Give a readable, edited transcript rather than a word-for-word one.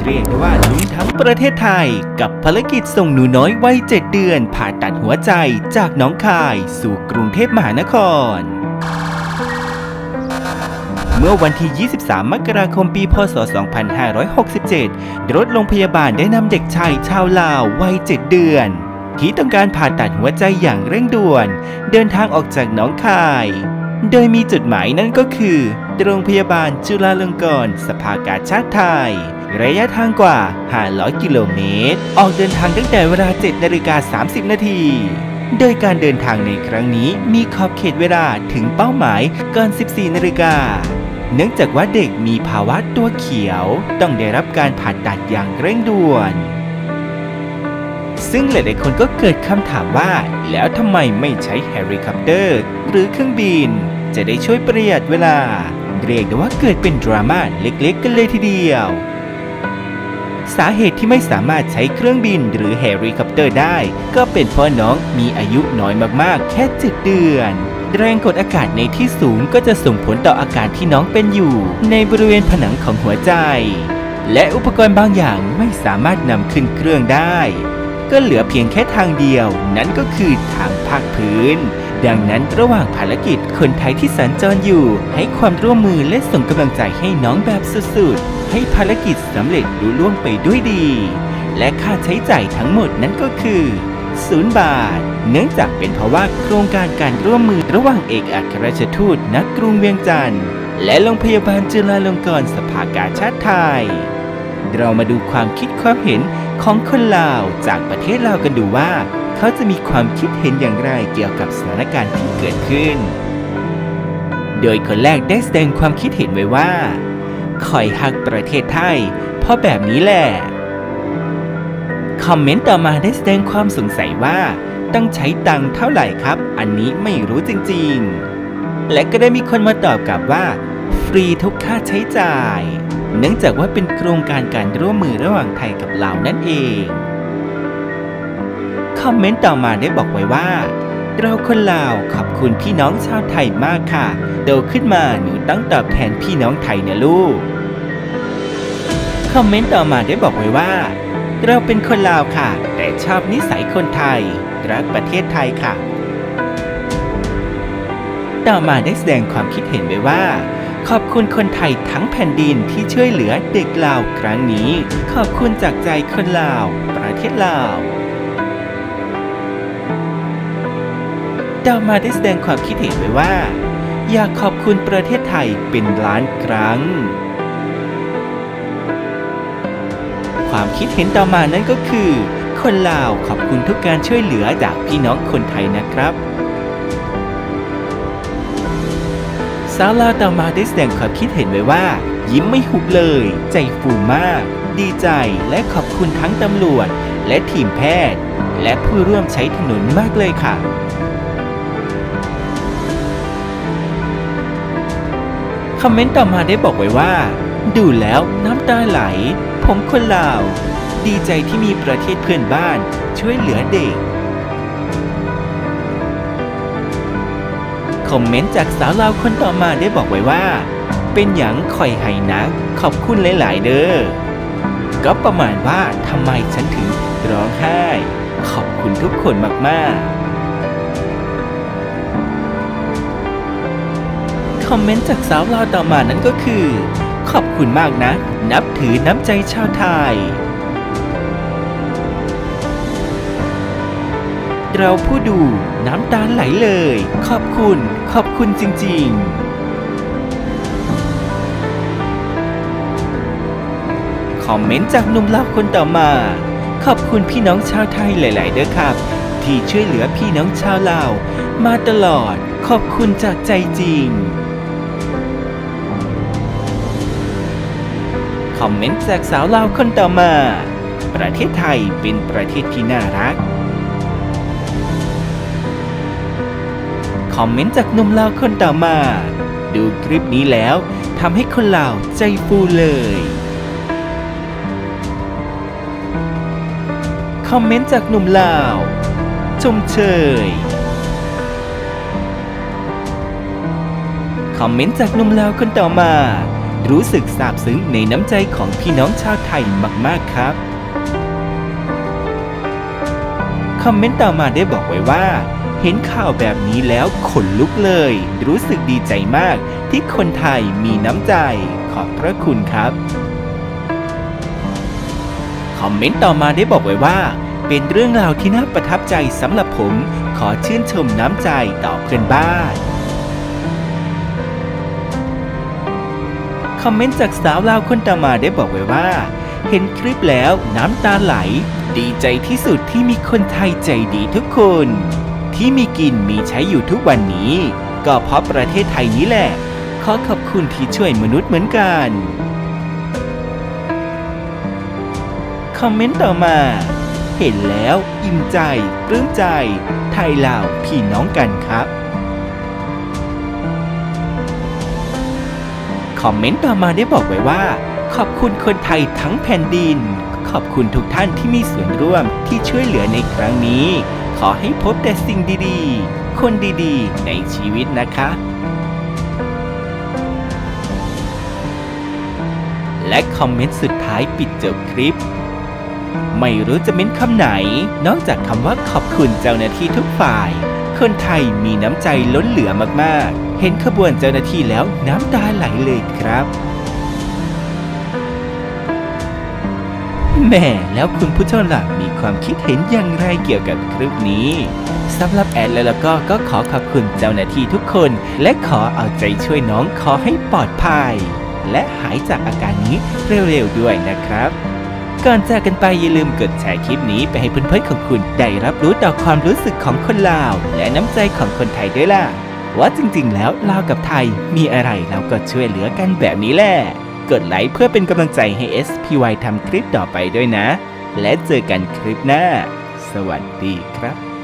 เรียกได้ว่าลุ้นทั้งประเทศไทยกับภารกิจส่งหนูน้อยวัย7 เดือนผ่าตัดหัวใจจากหนองคายสู่กรุงเทพมหานครเมื่อวันที่ 23 มกราคม ปี พ.ศ. 2567 รถโรงพยาบาลได้นำเด็กชายชาวลาววัย7 เดือนที่ต้องการผ่าตัดหัวใจอย่างเร่งด่วนเดินทางออกจากหนองคายโดยมีจุดหมายนั่นก็คือโรงพยาบาลจุฬาลงกรณ์สภากาชาดไทยระยะทางกว่า 500 กิโลเมตรออกเดินทางตั้งแต่เวลา 7:30 น.โดยการเดินทางในครั้งนี้มีขอบเขตเวลาถึงเป้าหมายก่อน 14 นาฬิกาเนื่องจากว่าเด็กมีภาวะตัวเขียวต้องได้รับการผ่าตัดอย่างเร่งด่วนซึ่งหลายๆคนก็เกิดคำถามว่าแล้วทำไมไม่ใช้เฮลิคอปเตอร์หรือเครื่องบินจะได้ช่วยประหยัดเวลาเรียกได้ว่าเกิดเป็นดราม่าเล็กๆกันเลยทีเดียวสาเหตุที่ไม่สามารถใช้เครื่องบินหรือเฮลิคอปเตอร์ได้ก็เป็นเพราะน้องมีอายุน้อยมากๆแค่7 เดือนแรงกดอากาศในที่สูงก็จะส่งผลต่ออาการที่น้องเป็นอยู่ในบริเวณผนังของหัวใจและอุปกรณ์บางอย่างไม่สามารถนำขึ้นเครื่องได้ก็เหลือเพียงแค่ทางเดียวนั่นก็คือทางภาคพื้นดังนั้นระหว่างภารกิจคนไทยที่สัญจรอยู่ให้ความร่วมมือและส่งกำลังใจให้น้องแบบสุดๆให้ภารกิจสำเร็จลุล่วงไปด้วยดีและค่าใช้จ่ายทั้งหมดนั้นก็คือ0 บาทเนื่องจากเป็นเพราะว่าโครงการการร่วมมือระหว่างเอกอัครราชทูตณ กรุงเวียงจันทร์และโรงพยาบาลจุฬาลงกรณ์สภากาชาดไทยเรามาดูความคิดความเห็นของคนลาวจากประเทศลาวกันดูว่าเขาจะมีความคิดเห็นอย่างไรเกี่ยวกับสถานการณ์ที่เกิดขึ้นโดยคนแรกได้แสดงความคิดเห็นไว้ว่าคอยฮักประเทศไทยเพราะแบบนี้แหละคอมเมนต์ต่อมาได้แสดงความสงสัยว่าต้องใช้ตังค์เท่าไหร่ครับอันนี้ไม่รู้จริงๆและก็ได้มีคนมาตอบกลับว่าฟรีทุกค่าใช้จ่ายเนื่องจากว่าเป็นโครงการการร่วมมือระหว่างไทยกับลาวนั่นเองคอมเมนต์ต่อมาได้บอกไว้ว่าเราคนลาวขอบคุณพี่น้องชาวไทยมากค่ะโตขึ้นมาหนูต้องตอบแทนพี่น้องไทยนะลูกคอมเมนต์ต่อมาได้บอกไว้ว่าเราเป็นคนลาวค่ะแต่ชอบนิสัยคนไทยรักประเทศไทยค่ะต่อมาได้แสดงความคิดเห็นไว้ว่าขอบคุณคนไทยทั้งแผ่นดินที่ช่วยเหลือเด็กลาวครั้งนี้ขอบคุณจากใจคนลาวประเทศลาวต่อมาได้แสดงความคิดเห็นไว้ว่าอยากขอบคุณประเทศไทยเป็นล้านครั้งความคิดเห็นต่อมานั้นก็คือคนลาวขอบคุณทุกการช่วยเหลือจากพี่น้องคนไทยนะครับสาวลาวต่อมาได้แสดงความคิดเห็นไว้ว่ายิ้มไม่หุบเลยใจฟูมากดีใจและขอบคุณทั้งตำรวจและทีมแพทย์และผู้ร่วมใช้ถนนมากเลยค่ะคอมเมนต์ต่อมาได้บอกไว้ว่าดูแล้วน้ำตาไหลผมคนลาวดีใจที่มีประเทศเพื่อนบ้านช่วยเหลือเด็กคอมเมนต์จากสาวลาวคนต่อมาได้บอกไว้ว่าเป็นหยังคอยให้นักขอบคุณหลายๆเด้อก็ประมาณว่าทำไมฉันถึงร้องไห้ขอบคุณทุกคนมากๆคอมเมนต์จากสาวลาวต่อมานั้นก็คือขอบคุณมากนะนับถือน้ำใจชาวไทยเราผู้ดูน้ำตาไหลเลยขอบคุณจริงๆคอมเมนต์จากหนุ่มลาวคนต่อมาขอบคุณพี่น้องชาวไทยหลายๆเด้อครับที่ช่วยเหลือพี่น้องชาวลาวมาตลอดขอบคุณจากใจจริงคอมเมนต์จากสาวลาวคนต่อมาประเทศไทยเป็นประเทศที่น่ารักคอมเมนต์จากหนุ่มลาวคนต่อมาดูคลิปนี้แล้วทำให้คนลาวใจฟูเลยคอมเมนต์จากหนุ่มลาวชมเชยคอมเมนต์จากหนุ่มลาวคนต่อมารู้สึกซาบซึ้งในน้ำใจของพี่น้องชาวไทยมากๆครับคอมเมนต์ต่อมาได้บอกไว้ว่าเห็นข่าวแบบนี้แล้วขนลุกเลยรู้สึกดีใจมากที่คนไทยมีน้ำใจขอบพระคุณครับคอมเมนต์ต่อมาได้บอกไว้ว่าเป็นเรื่องราวที่น่าประทับใจสำหรับผมขอชื่นชมน้ำใจต่อเพื่อนบ้านคอมเมนต์จากสาวลาวคนต่อมาได้บอกไว้ว่าเห็นคลิปแล้วน้ำตาไหลดีใจที่สุดที่มีคนไทยใจดีทุกคนที่มีกินมีใช้อยู่ทุกวันนี้ก็เพราะประเทศไทยนี้แหละขอขอบคุณที่ช่วยมนุษย์เหมือนกันคอมเมนต์ต่อมาเห็นแล้วอิ่มใจปลื้มใจไทยลาวพี่น้องกันครับคอมเมนต์ต่อมาได้บอกไว้ว่าขอบคุณคนไทยทั้งแผ่นดินขอบคุณทุกท่านที่มีส่วนร่วมที่ช่วยเหลือในครั้งนี้ขอให้พบแต่สิ่งดีๆคนดีๆในชีวิตนะคะและคอมเมนต์สุดท้ายปิดจบคลิปไม่รู้จะเม้นคำไหนนอกจากคำว่าขอบคุณเจ้าหน้าที่ทุกฝ่ายคนไทยมีน้ำใจล้นเหลือมากๆเห็นขบวนเจ้าหน้าที่แล้วน้ำตาไหลเลยครับแม่แล้วคุณผู้ชมล่ะมีความคิดเห็นอย่างไรเกี่ยวกับคลิปนี้สำหรับแอดแล้วก็ขอขอบคุณเจ้าหน้าที่ทุกคนและขอเอาใจช่วยน้องขอให้ปลอดภัยและหายจากอาการนี้เร็วๆด้วยนะครับก่อนจากกันไปอย่าลืมกดแชร์คลิปนี้ไปให้เพื่อนๆของคุณได้รับรู้ต่อความรู้สึกของคนลาวและน้ำใจของคนไทยด้วยล่ะว่าจริงๆแล้วลาวกับไทยมีอะไรเราก็ช่วยเหลือกันแบบนี้แหละกดไลค์เพื่อเป็นกำลังใจให้ SPY ทำคลิปต่อไปด้วยนะและเจอกันคลิปหน้าสวัสดีครับ